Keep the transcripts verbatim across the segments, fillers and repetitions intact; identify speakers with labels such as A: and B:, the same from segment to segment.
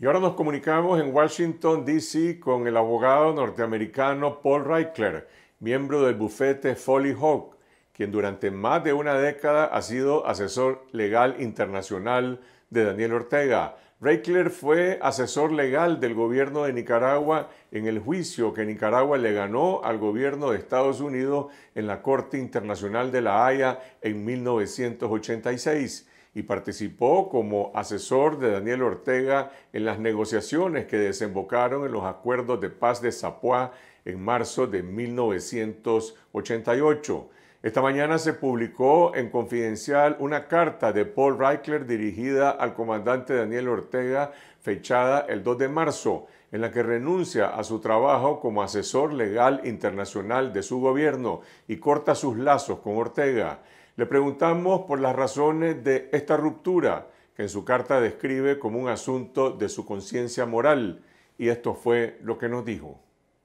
A: Y ahora nos comunicamos en Washington, D C con el abogado norteamericano Paul Reichler, miembro del bufete Foley Hawk, quien durante más de una década ha sido asesor legal internacional de Daniel Ortega. Reichler fue asesor legal del gobierno de Nicaragua en el juicio que Nicaragua le ganó al gobierno de Estados Unidos en la Corte Internacional de La Haya en mil novecientos ochenta y seis. Y participó como asesor de Daniel Ortega en las negociaciones que desembocaron en los acuerdos de paz de Zapua en marzo de mil novecientos ochenta y ocho. Esta mañana se publicó en Confidencial una carta de Paul Reichler dirigida al comandante Daniel Ortega, fechada el dos de marzo, en la que renuncia a su trabajo como asesor legal internacional de su gobierno y corta sus lazos con Ortega. Le preguntamos por las razones de esta ruptura, que en su carta describe como un asunto de su conciencia moral, y esto fue lo que nos dijo.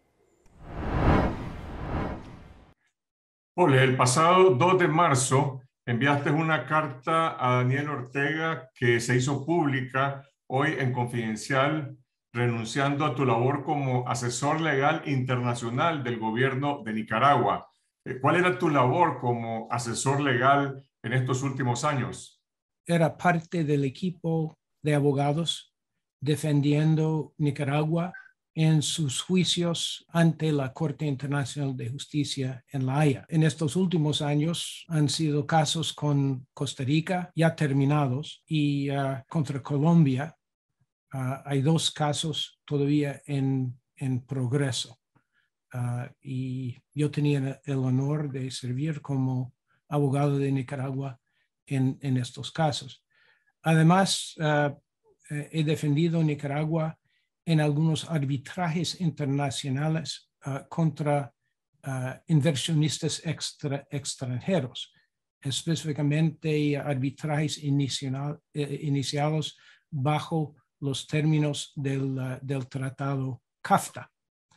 A: Ole, el pasado dos de marzo enviaste una carta a Daniel Ortega que se hizo pública hoy en Confidencial, renunciando a tu labor como asesor legal internacional del gobierno de Nicaragua. ¿Cuál era tu labor como asesor legal en estos últimos años?
B: Era parte del equipo de abogados defendiendo Nicaragua en sus juicios ante la Corte Internacional de Justicia en La Haya. En estos últimos años han sido casos con Costa Rica ya terminados y uh, contra Colombia uh, hay dos casos todavía en, en progreso. Uh, y yo tenía el honor de servir como abogado de Nicaragua en, en estos casos. Además, uh, he defendido Nicaragua en algunos arbitrajes internacionales uh, contra uh, inversionistas extra, extranjeros, específicamente arbitrajes inicial, eh, iniciados bajo los términos del, uh, del Tratado CAFTA.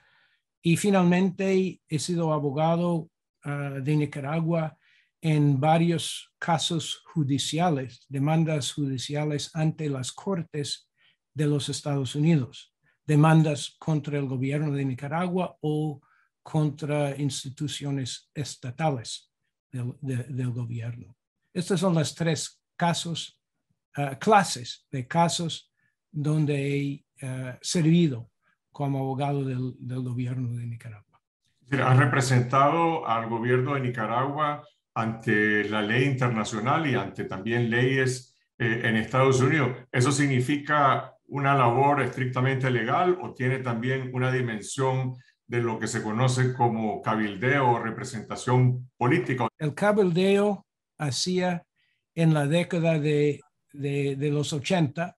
B: Y finalmente he sido abogado uh, de Nicaragua en varios casos judiciales, demandas judiciales ante las Cortes de los Estados Unidos, demandas contra el gobierno de Nicaragua o contra instituciones estatales del, de, del gobierno. Estas son las tres casos, uh, clases de casos donde he uh, servido como abogado del, del gobierno de Nicaragua.
A: ¿Has representado al gobierno de Nicaragua ante la ley internacional y ante también leyes eh, en Estados Unidos? ¿Eso significa una labor estrictamente legal o tiene también una dimensión de lo que se conoce como cabildeo o representación política?
B: El cabildeo hacía en la década de, de, de los ochenta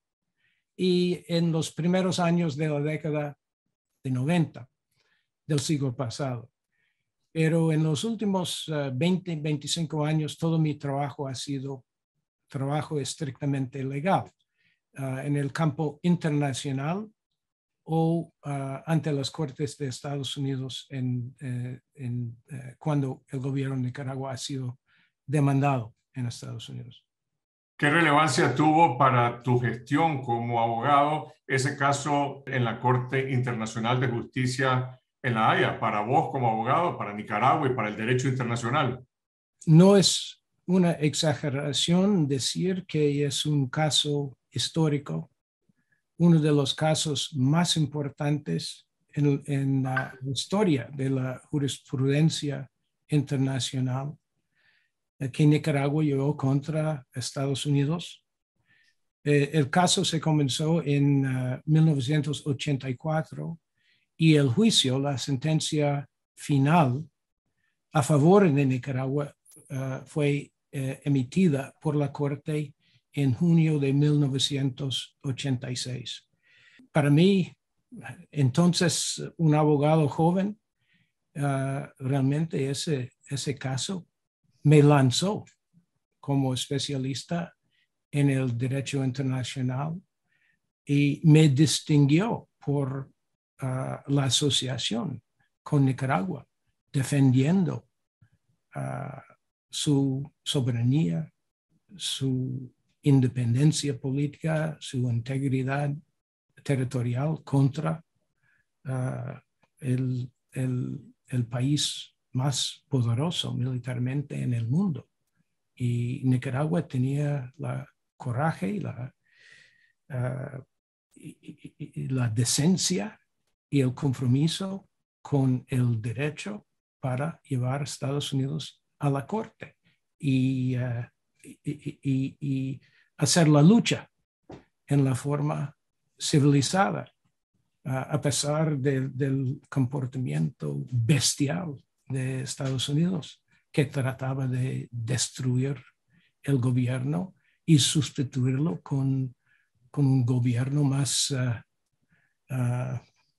B: y en los primeros años de la década de noventa del siglo pasado. Pero en los últimos uh, veinte, veinticinco años, todo mi trabajo ha sido trabajo estrictamente legal uh, en el campo internacional o uh, ante las Cortes de Estados Unidos en, eh, en, eh, cuando el gobierno de Nicaragua ha sido demandado en Estados Unidos.
A: ¿Qué relevancia tuvo para tu gestión como abogado ese caso en la Corte Internacional de Justicia en La Haya, para vos como abogado, para Nicaragua y para el derecho internacional?
B: No es una exageración decir que es un caso histórico, uno de los casos más importantes en, en la historia de la jurisprudencia internacional que Nicaragua llevó contra Estados Unidos. Eh, el caso se comenzó en uh, mil novecientos ochenta y cuatro y el juicio, la sentencia final a favor de Nicaragua uh, fue uh, emitida por la Corte en junio de mil novecientos ochenta y seis. Para mí, entonces, un abogado joven, uh, realmente ese, ese caso me lanzó como especialista en el derecho internacional y me distinguió por uh, la asociación con Nicaragua, defendiendo uh, su soberanía, su independencia política, su integridad territorial contra uh, el, el, el país más poderoso militarmente en el mundo. Y Nicaragua tenía la coraje y la, uh, y, y, y la decencia y el compromiso con el derecho para llevar a Estados Unidos a la corte y, uh, y, y, y hacer la lucha en la forma civilizada, uh, a pesar de, del comportamiento bestial de Estados Unidos, que trataba de destruir el gobierno y sustituirlo con, con un gobierno más uh, uh,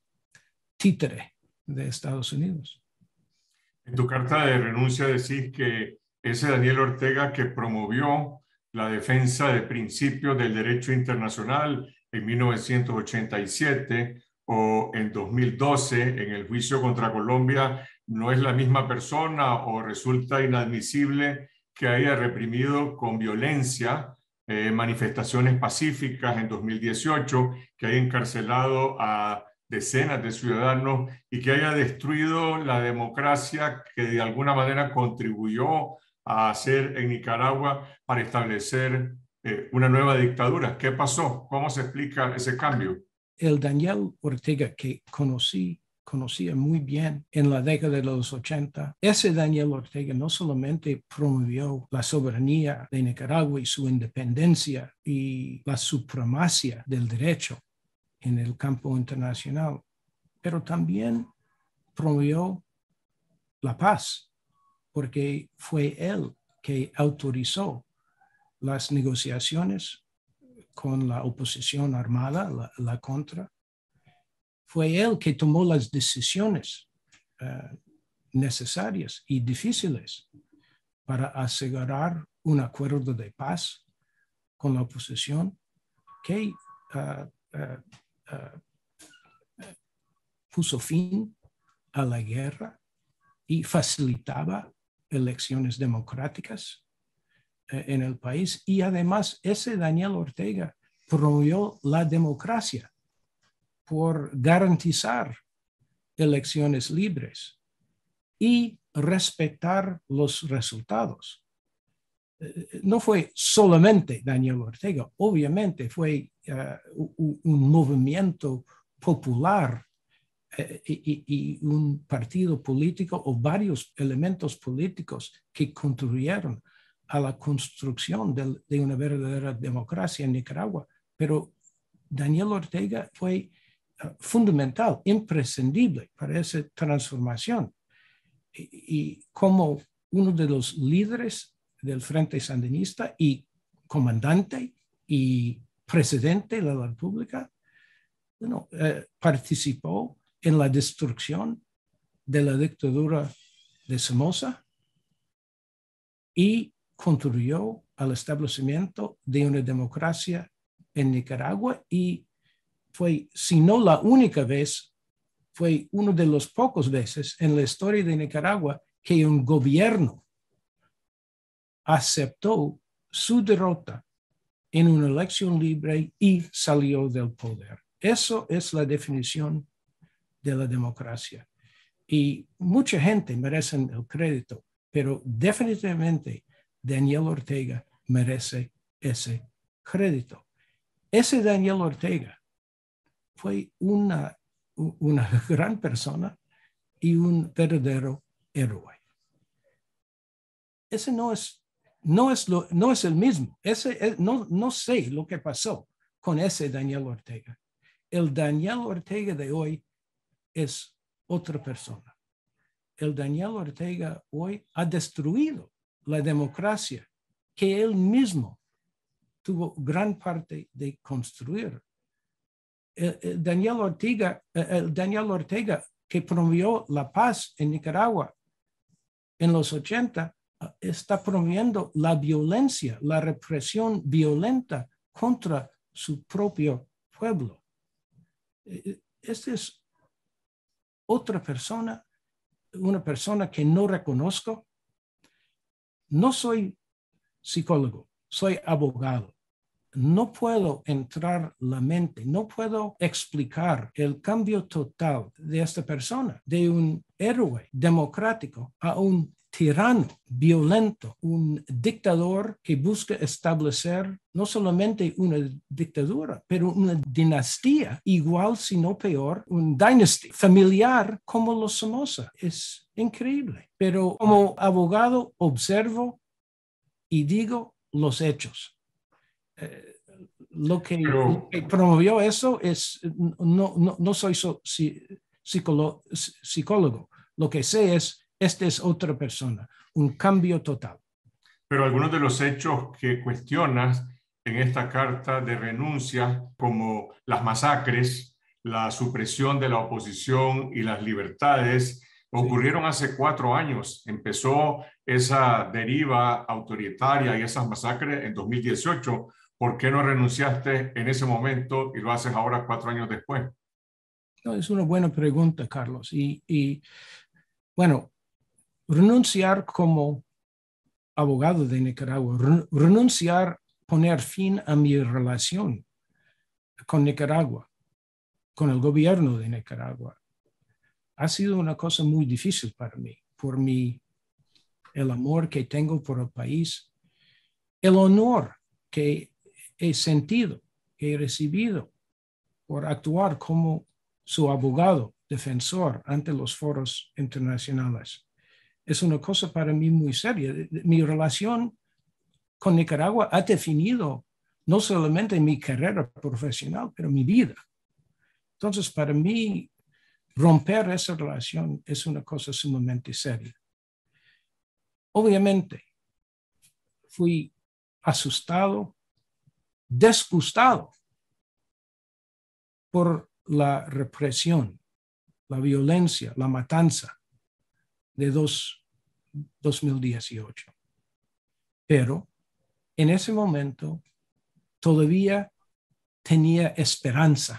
B: títere de Estados Unidos.
A: En tu carta de renuncia decís que ese Daniel Ortega que promovió la defensa de principios del derecho internacional en mil novecientos ochenta y siete o en dos mil doce en el juicio contra Colombia no es la misma persona, o resulta inadmisible que haya reprimido con violencia eh, manifestaciones pacíficas en dos mil dieciocho, que haya encarcelado a decenas de ciudadanos y que haya destruido la democracia que de alguna manera contribuyó a hacer en Nicaragua para establecer eh, una nueva dictadura. ¿Qué pasó? ¿Cómo se explica ese cambio?
B: El Daniel Ortega que conocí, conocía muy bien en la década de los ochenta, ese Daniel Ortega no solamente promovió la soberanía de Nicaragua y su independencia y la supremacía del derecho en el campo internacional, pero también promovió la paz, porque fue él que autorizó las negociaciones con la oposición armada, la, la contra. Fue él que tomó las decisiones uh, necesarias y difíciles para asegurar un acuerdo de paz con la oposición que uh, uh, uh, puso fin a la guerra y facilitaba elecciones democráticas en el país. Y además ese Daniel Ortega promovió la democracia por garantizar elecciones libres y respetar los resultados. No fue solamente Daniel Ortega, obviamente fue uh, un, un movimiento popular uh, y, y un partido político o varios elementos políticos que contribuyeron a la construcción de, de una verdadera democracia en Nicaragua. Pero Daniel Ortega fue uh, fundamental, imprescindible para esa transformación. Y, y como uno de los líderes del Frente Sandinista y comandante y presidente de la República, bueno, eh, participó en la destrucción de la dictadura de Somoza y contribuyó al establecimiento de una democracia en Nicaragua, y fue, si no la única vez, fue uno de los pocos veces en la historia de Nicaragua que un gobierno aceptó su derrota en una elección libre y salió del poder. Eso es la definición de la democracia. Y mucha gente merece el crédito, pero definitivamente Daniel Ortega merece ese crédito. Ese Daniel Ortega fue una, una gran persona y un verdadero héroe. Ese no es, no es, lo, no es el mismo. Ese es, no, no sé lo que pasó con ese Daniel Ortega. El Daniel Ortega de hoy es otra persona. El Daniel Ortega hoy ha destruido la democracia que él mismo tuvo gran parte de construir. El, el Daniel Ortega, el Daniel Ortega que promovió la paz en Nicaragua en los ochenta, está promoviendo la violencia, la represión violenta contra su propio pueblo. Esta es otra persona, una persona que no reconozco. No soy psicólogo, soy abogado. no puedo entrar la mente, no puedo explicar el cambio total de esta persona, de un héroe democrático a un tirano, violento, un dictador que busca establecer no solamente una dictadura, pero una dinastía, igual si no peor, un dynasty familiar como los Somoza. Es increíble. Pero como abogado observo y digo los hechos. Eh, lo, que,
A: Pero,
B: lo que promovió eso es, no, no, no soy so, si, psicólogo, psicólogo, lo que sé es, esta es otra persona, un cambio total.
A: pero algunos de los hechos que cuestionas en esta carta de renuncia, como las masacres, la supresión de la oposición y las libertades, ocurrieron sí. hace cuatro años. Empezó esa deriva autoritaria y esas masacres en dos mil dieciocho. ¿Por qué no renunciaste en ese momento y lo haces ahora cuatro años después?
B: No, es una buena pregunta, Carlos. Y, y bueno, renunciar como abogado de Nicaragua, renunciar, poner fin a mi relación con Nicaragua, con el gobierno de Nicaragua, ha sido una cosa muy difícil para mí, por mi, el amor que tengo por el país, el honor que he sentido, que he recibido por actuar como su abogado, defensor ante los foros internacionales. Es una cosa para mí muy seria. Mi relación con Nicaragua ha definido no solamente mi carrera profesional, pero mi vida. Entonces, para mí, romper esa relación es una cosa sumamente seria. Obviamente, fui asustado, disgustado por la represión, la violencia, la matanza de dos, dos mil dieciocho. Pero en ese momento todavía tenía esperanza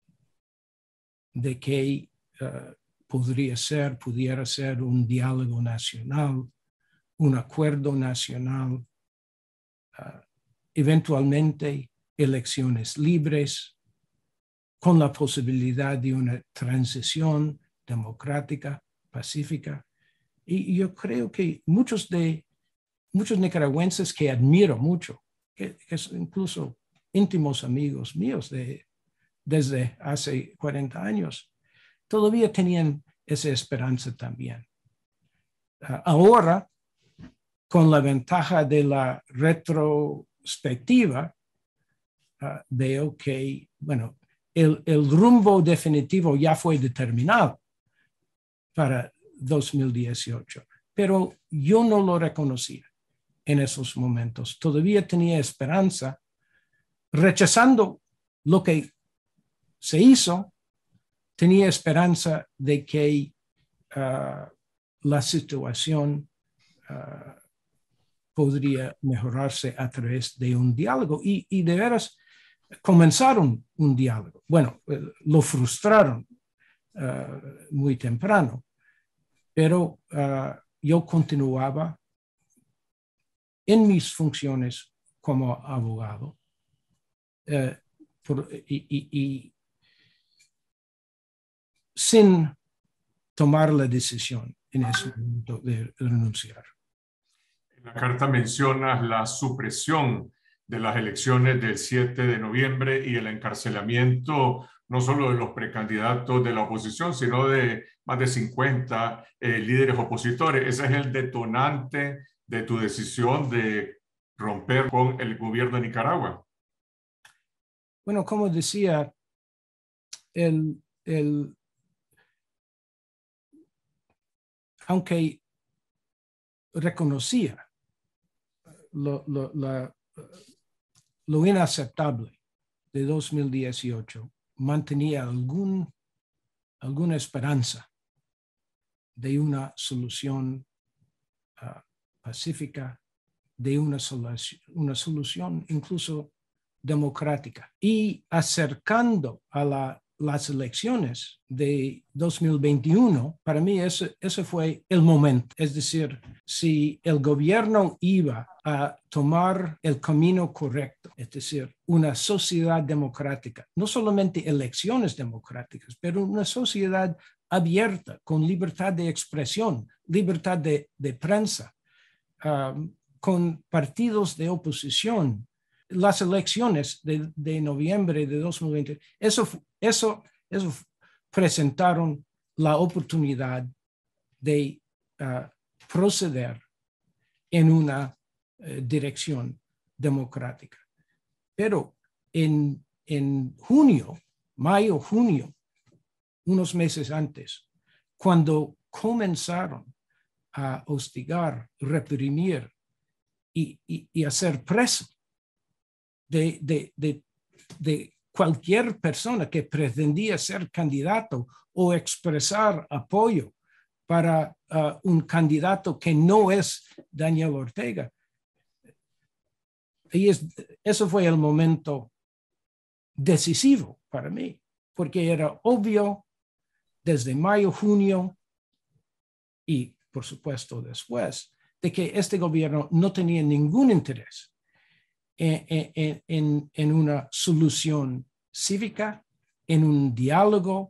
B: de que uh, podría ser, pudiera ser un diálogo nacional, un acuerdo nacional, uh, eventualmente elecciones libres, con la posibilidad de una transición democrática, pacífica. Y, y yo creo que muchos de muchos nicaragüenses que admiro mucho, que, que son incluso íntimos amigos míos de, desde hace cuarenta años, todavía tenían esa esperanza también. Uh, ahora, con la ventaja de la retrospectiva, uh, veo que, bueno, el, el rumbo definitivo ya fue determinado para dos mil dieciocho, pero yo no lo reconocía en esos momentos. Todavía tenía esperanza, rechazando lo que se hizo, tenía esperanza de que uh, la situación uh, podría mejorarse a través de un diálogo y, y de veras comenzaron un diálogo. Bueno, eh, lo frustraron uh, muy temprano, pero uh, yo continuaba en mis funciones como abogado uh, por, y, y, y sin tomar la decisión en ese momento de renunciar.
A: En la carta mencionas la supresión de las elecciones del siete de noviembre y el encarcelamiento no solo de los precandidatos de la oposición, sino de más de cincuenta eh, líderes opositores. Ese es el detonante de tu decisión de romper con el gobierno de Nicaragua.
B: Bueno, como decía, el, el, aunque reconocía lo, lo, la, lo inaceptable de dos mil dieciocho, mantenía algún, alguna esperanza de una solución uh, pacífica, de una solución, una solución incluso democrática. Y acercando a la las elecciones de dos mil veintiuno, para mí ese, ese fue el momento. Es decir, si el gobierno iba a tomar el camino correcto, es decir, una sociedad democrática, no solamente elecciones democráticas, pero una sociedad abierta, con libertad de expresión, libertad de, de prensa, um, con partidos de oposición, las elecciones de, de noviembre de dos mil veinte, eso, eso, eso presentaron la oportunidad de uh, proceder en una uh, dirección democrática. Pero en, en junio, mayo, junio, unos meses antes, cuando comenzaron a hostigar, reprimir y, y, y hacer preso de, de, de, de cualquier persona que pretendía ser candidato o expresar apoyo para uh, un candidato que no es Daniel Ortega. Y es, eso fue el momento decisivo para mí, porque era obvio desde mayo, junio y por supuesto después, de que este gobierno no tenía ningún interés en, en, en, en una solución cívica, en un diálogo,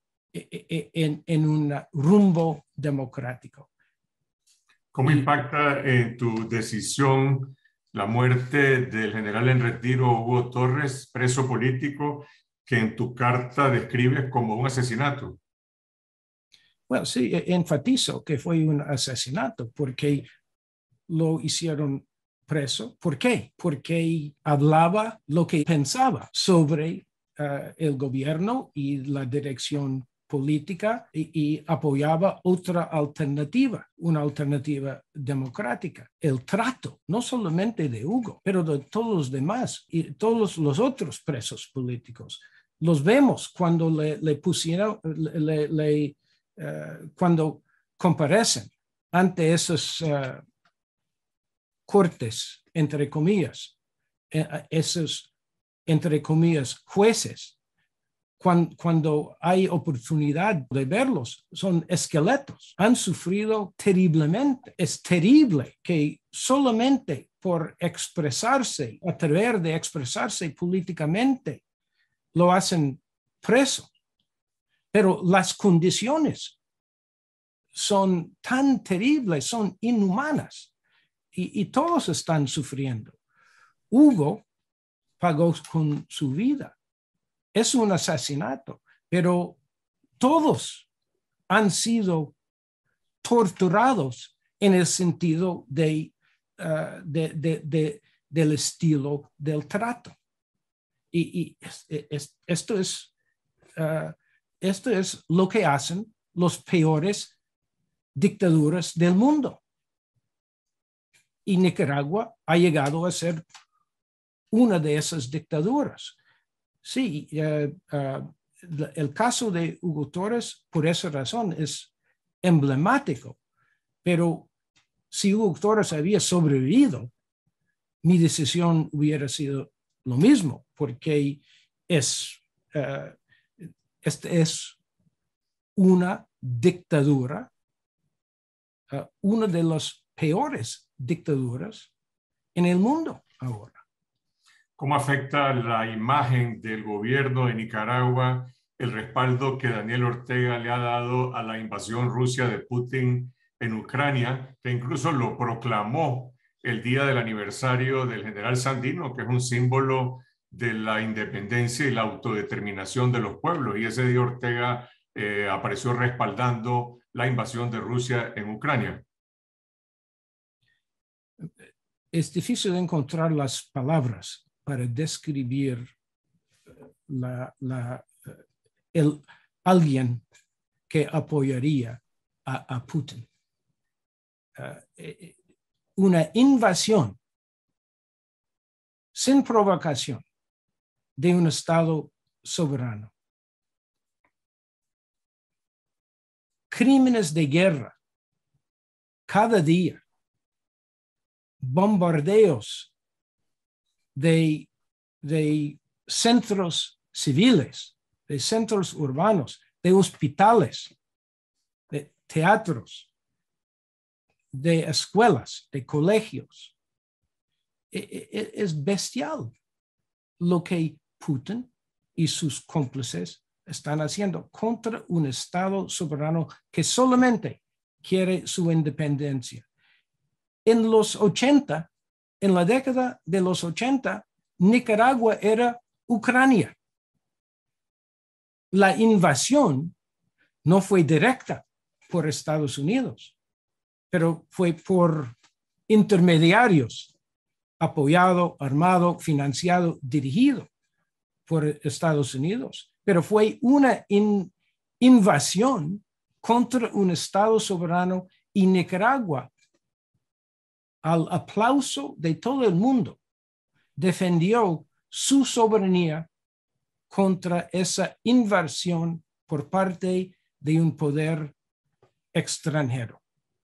B: en, en un rumbo democrático.
A: ¿Cómo
B: Y,
A: impacta en tu decisión la muerte del general en retiro Hugo Torres, preso político, que en tu carta describes como un asesinato?
B: Bueno, sí, enfatizo que fue un asesinato porque lo hicieron preso. ¿Por qué? Porque hablaba lo que pensaba sobre uh, el gobierno y la dirección política y, y apoyaba otra alternativa, una alternativa democrática. El trato, no solamente de Hugo, pero de todos los demás y todos los otros presos políticos. Los vemos cuando le, le pusieron, le, le, uh, cuando comparecen ante esos uh, cortes, entre comillas, esos, entre comillas, jueces, cuando, cuando hay oportunidad de verlos, son esqueletos, han sufrido terriblemente. Es terrible que solamente por expresarse, atrever de expresarse políticamente, lo hacen preso. Pero las condiciones son tan terribles, son inhumanas. Y, y todos están sufriendo. Hugo pagó con su vida. Es un asesinato, pero todos han sido torturados en el sentido de, uh, de, de, de, del estilo del trato. Y, y es, es, esto, es, uh, esto es lo que hacen los peores dictaduras del mundo. Y Nicaragua ha llegado a ser una de esas dictaduras. Sí, uh, uh, el caso de Hugo Torres, por esa razón, es emblemático. Pero si Hugo Torres había sobrevivido, mi decisión hubiera sido lo mismo, porque es, uh, este es una dictadura, uh, una de las peores dictaduras en el mundo ahora.
A: ¿Cómo afecta la imagen del gobierno de Nicaragua el respaldo que Daniel Ortega le ha dado a la invasión rusa de Putin en Ucrania, que incluso lo proclamó el día del aniversario del general Sandino, que es un símbolo de la independencia y la autodeterminación de los pueblos? Y ese día Ortega eh, apareció respaldando la invasión de Rusia en Ucrania.
B: Es difícil encontrar las palabras para describir la, la, el, alguien que apoyaría a, a Putin. Uh, eh, una invasión sin provocación de un Estado soberano. Crímenes de guerra cada día. Bombardeos de, de centros civiles de centros urbanos, de hospitales, de teatros, de escuelas, de colegios. Es bestial lo que Putin y sus cómplices están haciendo contra un Estado soberano que solamente quiere su independencia. En los ochenta, en la década de los ochenta, Nicaragua era Ucrania. La invasión no fue directa por Estados Unidos, pero fue por intermediarios, apoyado, armado, financiado, dirigido por Estados Unidos. Pero fue una in, invasión contra un Estado soberano y Nicaragua, al aplauso de todo el mundo, defendió su soberanía contra esa invasión por parte de un poder extranjero.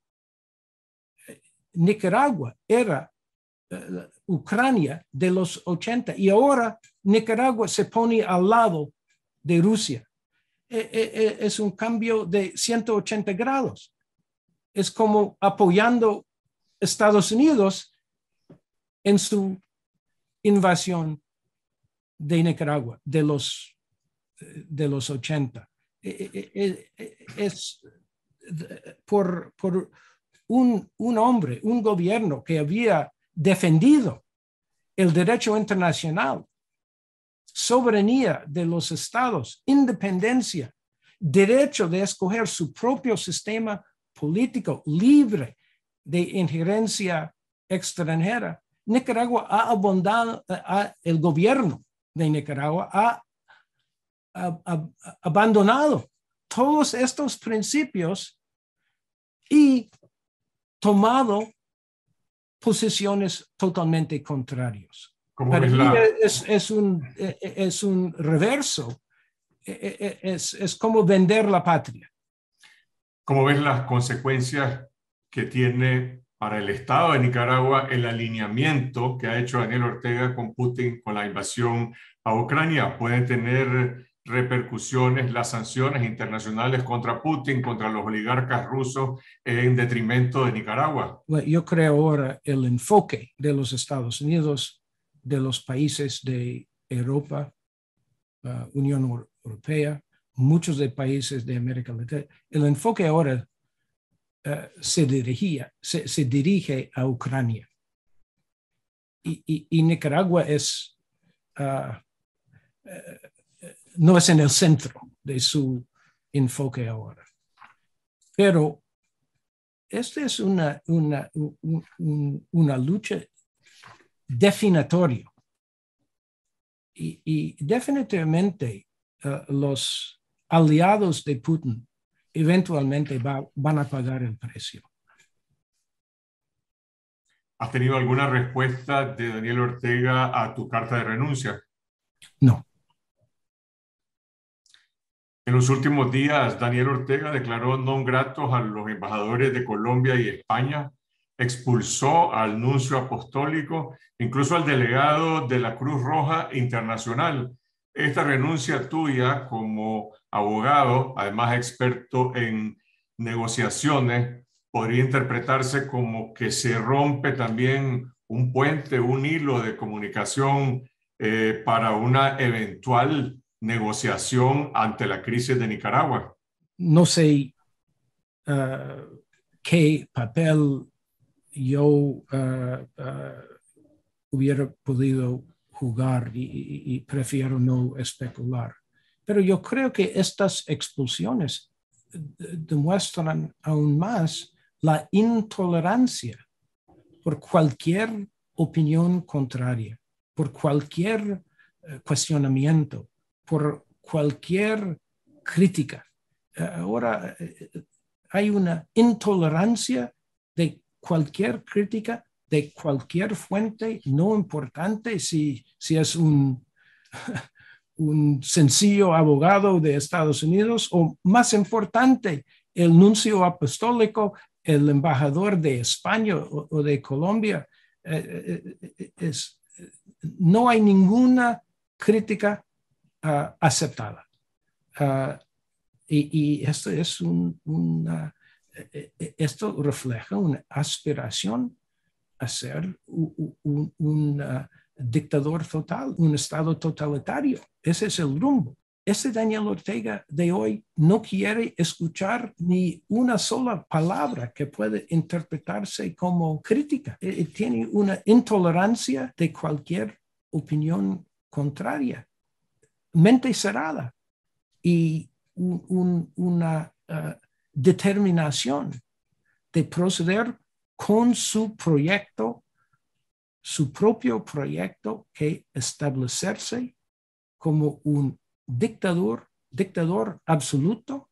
B: Nicaragua era uh, Ucrania de los ochenta y ahora Nicaragua se pone al lado de Rusia. E, e, es un cambio de ciento ochenta grados. Es como apoyando a Estados Unidos en su invasión de Nicaragua de los, de los ochenta. Es por, por un, un hombre, un gobierno que había defendido el derecho internacional, soberanía de los estados, independencia, derecho de escoger su propio sistema político libre de injerencia extranjera. Nicaragua ha abandonado, ha, el gobierno de Nicaragua ha, ha, ha abandonado todos estos principios y tomado posiciones totalmente contrarias. Para mí la... es, es, un, es un reverso, es, es como vender la patria.
A: ¿Cómo ves las consecuencias que tiene para el Estado de Nicaragua el alineamiento que ha hecho Daniel Ortega con Putin con la invasión a Ucrania? ¿Pueden tener repercusiones las sanciones internacionales contra Putin, contra los oligarcas rusos en detrimento de Nicaragua?
B: Bueno, yo creo ahora el enfoque de los Estados Unidos, de los países de Europa, uh, Unión Europea, muchos de países de América Latina, el enfoque ahora uh, se, dirigía, se, se dirige a Ucrania. Y, y, y Nicaragua es, uh, uh, no es en el centro de su enfoque ahora. Pero esta es una, una, un, una lucha definitoria. Y, y definitivamente uh, los aliados de Putin eventualmente va, van a pagar el precio.
A: ¿Has tenido alguna respuesta de Daniel Ortega a tu carta de renuncia?
B: No.
A: En los últimos días, Daniel Ortega declaró non gratos a los embajadores de Colombia y España, expulsó al nuncio apostólico, incluso al delegado de la Cruz Roja Internacional. Esta renuncia tuya como abogado, además experto en negociaciones, podría interpretarse como que se rompe también un puente, un hilo de comunicación eh, para una eventual negociación ante la crisis de Nicaragua.
B: No sé uh, qué papel yo uh, uh, hubiera podido jugar y, y, y prefiero no especular. Pero yo creo que estas expulsiones demuestran aún más la intolerancia por cualquier opinión contraria, por cualquier uh, cuestionamiento, por cualquier crítica. Ahora uh, hay una intolerancia de cualquier crítica, de cualquier fuente, no importante si, si es un, un sencillo abogado de Estados Unidos o, más importante, el nuncio apostólico, el embajador de España o, o de Colombia. Eh, eh, es, no hay ninguna crítica uh, aceptada. Uh, y, y esto es un, una, esto refleja una aspiración a ser un, un, un uh, dictador total, un estado totalitario. Ese es el rumbo. Este Daniel Ortega de hoy no quiere escuchar ni una sola palabra que puede interpretarse como crítica. Eh, tiene una intolerancia de cualquier opinión contraria, mente cerrada y un, un, una uh, determinación de proceder con su proyecto, su propio proyecto, que establecerse como un dictador, dictador absoluto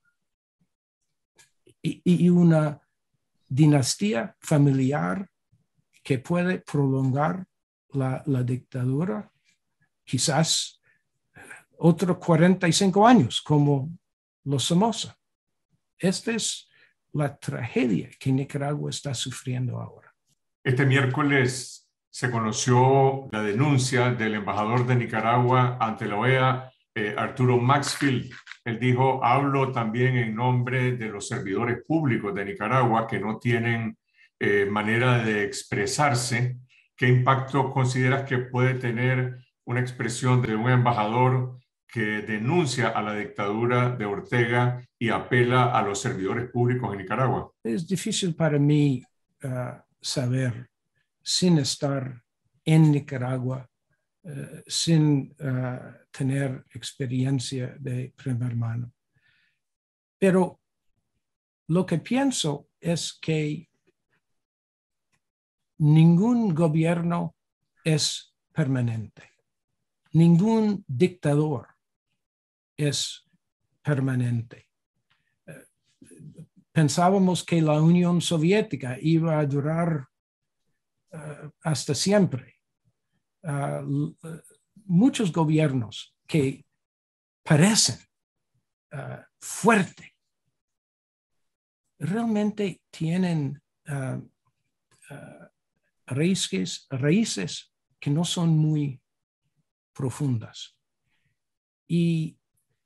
B: y, y una dinastía familiar que puede prolongar la, la dictadura quizás otros cuarenta y cinco años, como los Somoza. Esta es la tragedia que Nicaragua está sufriendo ahora.
A: Este miércoles se conoció la denuncia del embajador de Nicaragua ante la O E A, eh, Arturo Maxfield. Él dijo: hablo también en nombre de los servidores públicos de Nicaragua que no tienen eh, manera de expresarse. ¿Qué impacto consideras que puede tener una expresión de un embajador que denuncia a la dictadura de Ortega y apela a los servidores públicos en Nicaragua?
B: Es difícil para mí uh, saber, sin estar en Nicaragua, uh, sin uh, tener experiencia de primera mano. Pero lo que pienso es que ningún gobierno es permanente. Ningún dictador es permanente. Pensábamos que la Unión Soviética iba a durar uh, hasta siempre. Uh, muchos gobiernos que parecen uh, fuertes realmente tienen uh, uh, raíces, raíces que no son muy profundas. Y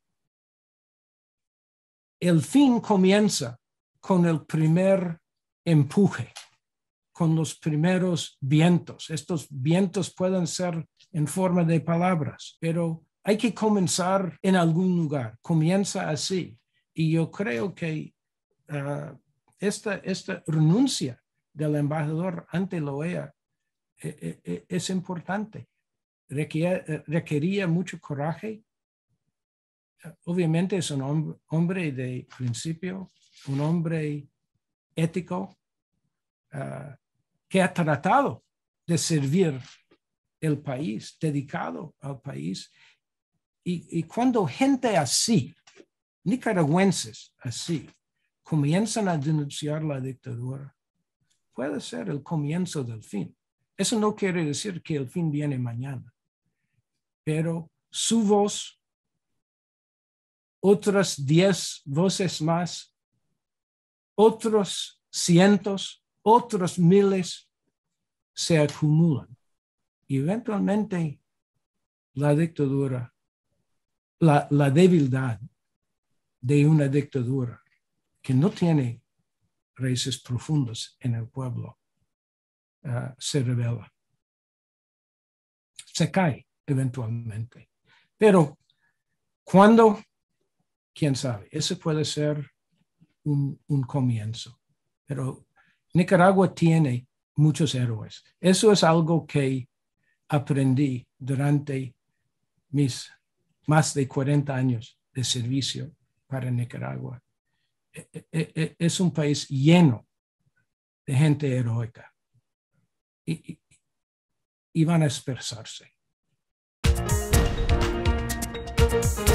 B: el fin comienza con el primer empuje, con los primeros vientos. Estos vientos pueden ser en forma de palabras, pero hay que comenzar en algún lugar. Comienza así. Y yo creo que uh, esta, esta renuncia del embajador ante la O E A eh, eh, es importante. Requiere, requería mucho coraje. Obviamente es un hombre, hombre de principio, un hombre ético uh, que ha tratado de servir el país, dedicado al país. Y, y cuando gente así, nicaragüenses así, comienzan a denunciar la dictadura, puede ser el comienzo del fin. Eso no quiere decir que el fin viene mañana, pero su voz, otras diez voces más, otros cientos, otros miles se acumulan. Y eventualmente la dictadura, la, la debilidad de una dictadura que no tiene raíces profundas en el pueblo uh, se revela. Se cae eventualmente. Pero ¿cuándo? ¿Quién sabe? Ese puede ser un, un comienzo. Pero Nicaragua tiene muchos héroes. Eso es algo que aprendí durante mis más de cuarenta años de servicio para Nicaragua. Es un país lleno de gente heroica y, y, y van a expresarse.